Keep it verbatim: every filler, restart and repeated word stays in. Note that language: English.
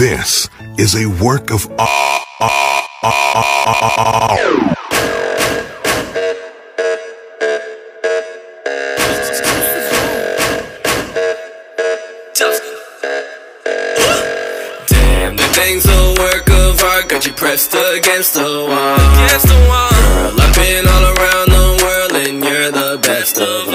This is a work of art. Damn, the thing's a work of art, got you pressed against the wall. Against the wall. Girl, I've been all around the world and you're the best of